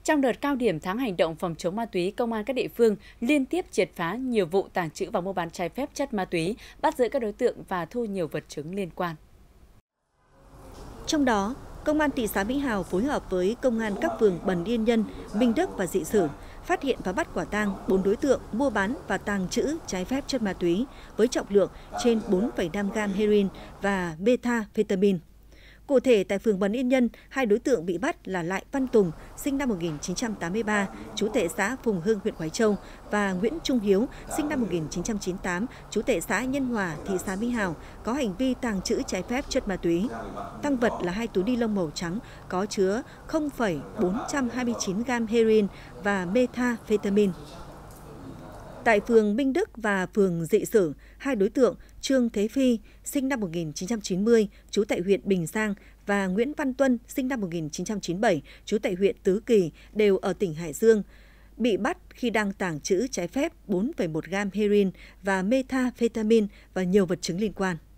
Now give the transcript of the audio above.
Trong đợt cao điểm tháng hành động phòng chống ma túy, công an các địa phương liên tiếp triệt phá nhiều vụ tàng trữ và mua bán trái phép chất ma túy, bắt giữ các đối tượng và thu nhiều vật chứng liên quan. Trong đó, Công an thị xã Mỹ Hào phối hợp với Công an các phường Bần Yên Nhân, Minh Đức và Dị Sử phát hiện và bắt quả tang 4 đối tượng mua bán và tàng trữ trái phép chất ma túy với trọng lượng trên 4,5 gam heroin và methamphetamine. Cụ thể, tại phường Bần Yên Nhân, hai đối tượng bị bắt là Lại Văn Tùng, sinh năm 1983, trú tại xã Phùng Hưng, huyện Khoái Châu, và Nguyễn Trung Hiếu, sinh năm 1998, trú tại xã Nhân Hòa, thị xã Mỹ Hào, có hành vi tàng trữ trái phép chất ma túy. Tang vật là 2 túi ni lông màu trắng có chứa 0,429 gam heroin và methamphetamine. Tại phường Minh Đức và phường Dị Sử, hai đối tượng Trương Thế Phi, sinh năm 1990, trú tại huyện Bình Giang, và Nguyễn Văn Tuân, sinh năm 1997, trú tại huyện Tứ Kỳ, đều ở tỉnh Hải Dương, bị bắt khi đang tàng trữ trái phép 4,1 gam heroin và methamphetamine và nhiều vật chứng liên quan.